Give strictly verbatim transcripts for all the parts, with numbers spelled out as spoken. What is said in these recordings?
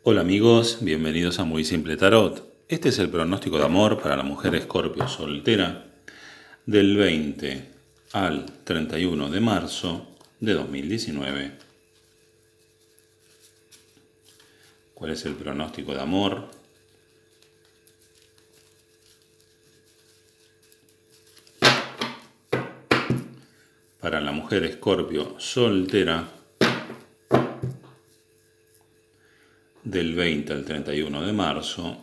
Hola amigos, bienvenidos a Muy Simple Tarot. Este es el pronóstico de amor para la mujer Escorpio soltera del veinte al treinta y uno de marzo de dos mil diecinueve. ¿Cuál es el pronóstico de amor? Para la mujer Escorpio soltera del veinte al treinta y uno de marzo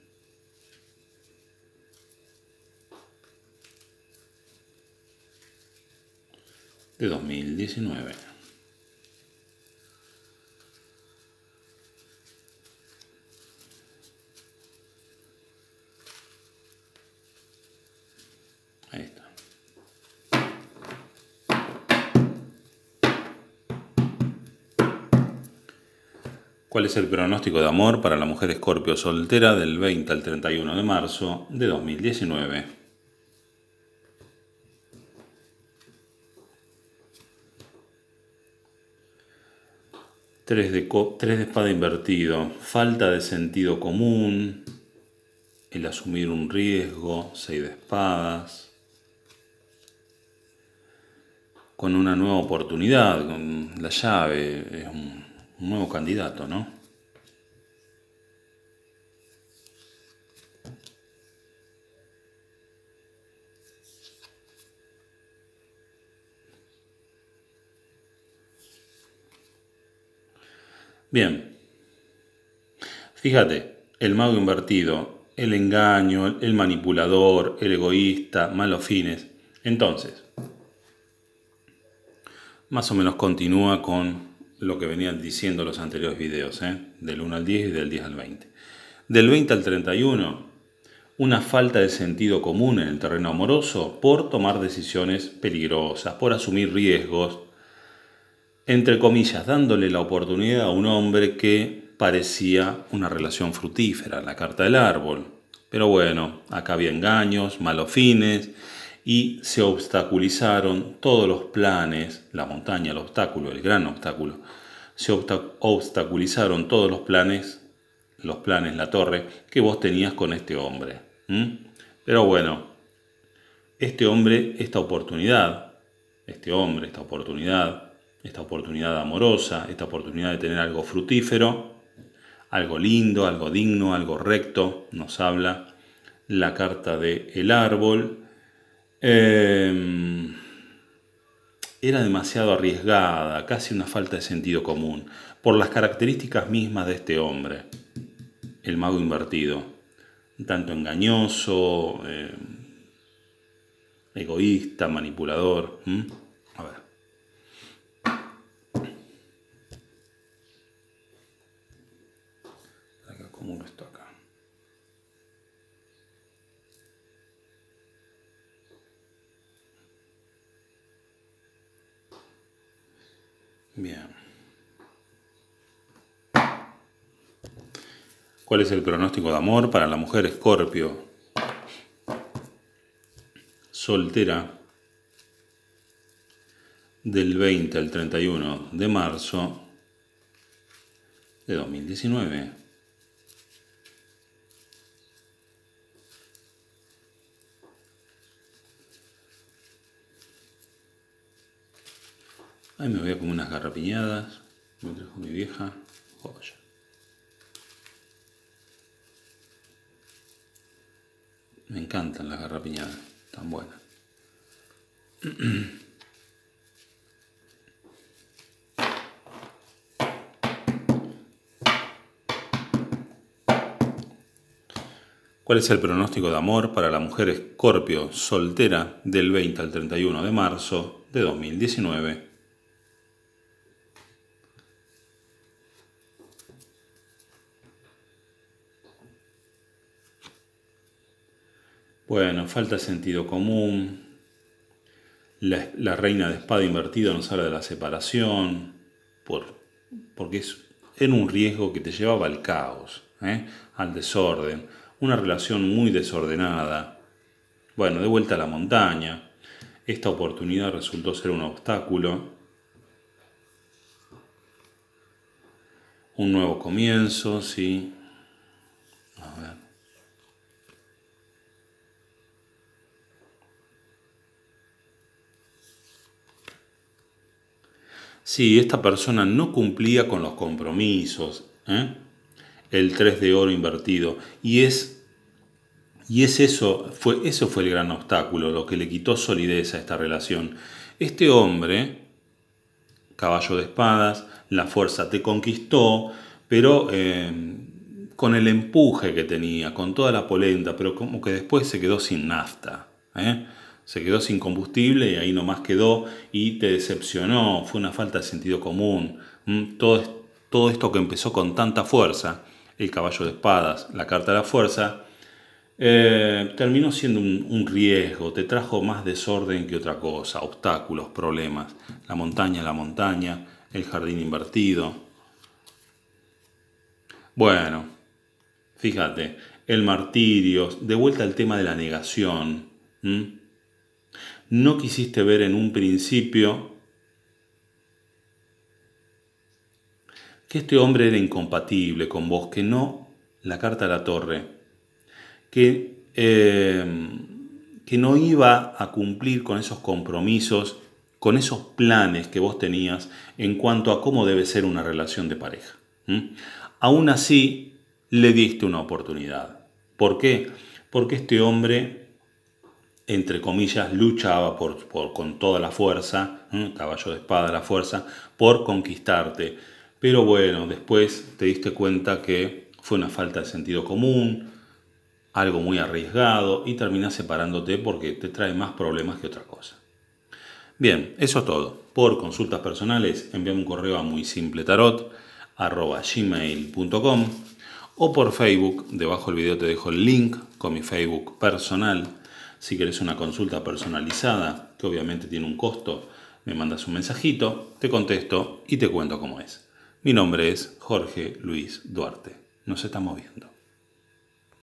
de dos mil diecinueve. Ahí está. ¿Cuál es el pronóstico de amor para la mujer Escorpio soltera del veinte al treinta y uno de marzo de dos mil diecinueve? Tres de, tres de espada invertido, falta de sentido común, el asumir un riesgo, seis de espadas, con una nueva oportunidad, con la llave, es un, un nuevo candidato, ¿no? Bien, fíjate, el mago invertido, el engaño, el manipulador, el egoísta, malos fines. Entonces, más o menos continúa con lo que venían diciendo los anteriores videos, ¿eh? Del uno al diez y del diez al veinte. Del veinte al treinta y uno, una falta de sentido común en el terreno amoroso por tomar decisiones peligrosas, por asumir riesgos, entre comillas, dándole la oportunidad a un hombre que parecía una relación fructífera, la carta del árbol. Pero bueno, acá había engaños, malos fines, y se obstaculizaron todos los planes, la montaña, el obstáculo, el gran obstáculo, se obstaculizaron todos los planes, los planes, la torre, que vos tenías con este hombre. ¿Mm? Pero bueno, este hombre, esta oportunidad, este hombre, esta oportunidad, esta oportunidad amorosa, esta oportunidad de tener algo fructífero, algo lindo, algo digno, algo recto, nos habla la carta de el árbol. Eh, era demasiado arriesgada, casi una falta de sentido común, por las características mismas de este hombre, el mago invertido, tanto engañoso, eh, egoísta, manipulador. ¿Mm? A ver. Acá, ¿cómo lo está acá? Bien. ¿Cuál es el pronóstico de amor para la mujer Escorpio soltera del veinte al treinta y uno de marzo de dos mil diecinueve? Ahí me voy a comer unas garrapiñadas. Me trajo mi vieja. Joya. Me encantan las garrapiñadas. Tan buenas. ¿Cuál es el pronóstico de amor para la mujer Escorpio soltera del veinte al treinta y uno de marzo de dos mil diecinueve? Bueno, falta sentido común. La, la reina de espada invertida nos habla de la separación, por, porque es, era un riesgo que te llevaba al caos, ¿eh? Al desorden, una relación muy desordenada. Bueno, de vuelta a la montaña. Esta oportunidad resultó ser un obstáculo. Un nuevo comienzo, sí. A ver. Sí, esta persona no cumplía con los compromisos, ¿eh? El tres de oro invertido. Y es, y es eso, fue, eso fue el gran obstáculo, lo que le quitó solidez a esta relación. Este hombre, caballo de espadas, la fuerza te conquistó, pero eh, con el empuje que tenía, con toda la polenta, pero como que después se quedó sin nafta, ¿eh? Se quedó sin combustible y ahí nomás quedó y te decepcionó, fue una falta de sentido común. ¿Mm? Todo, todo esto que empezó con tanta fuerza, el caballo de espadas, la carta de la fuerza, eh, terminó siendo un, un riesgo, te trajo más desorden que otra cosa, obstáculos, problemas. La montaña, la montaña, el jardín invertido. Bueno, fíjate, el martirio, de vuelta al tema de la negación. ¿Mm? No quisiste ver en un principio que este hombre era incompatible con vos, que no, la carta de la torre, que, eh, que no iba a cumplir con esos compromisos, con esos planes que vos tenías en cuanto a cómo debe ser una relación de pareja. ¿Mm? Aún así, le diste una oportunidad. ¿Por qué? Porque este hombre, entre comillas, luchaba por, por, con toda la fuerza, ¿eh? Caballo de espada, la fuerza, por conquistarte. Pero bueno, después te diste cuenta que fue una falta de sentido común, algo muy arriesgado, y terminás separándote porque te trae más problemas que otra cosa. Bien, eso es todo. Por consultas personales, envíame un correo a muy simple tarot arroba gmail punto com o por Facebook. Debajo del video te dejo el link con mi Facebook personal. Si querés una consulta personalizada, que obviamente tiene un costo, me mandas un mensajito, te contesto y te cuento cómo es. Mi nombre es Jorge Luis Duarte. Nos estamos viendo.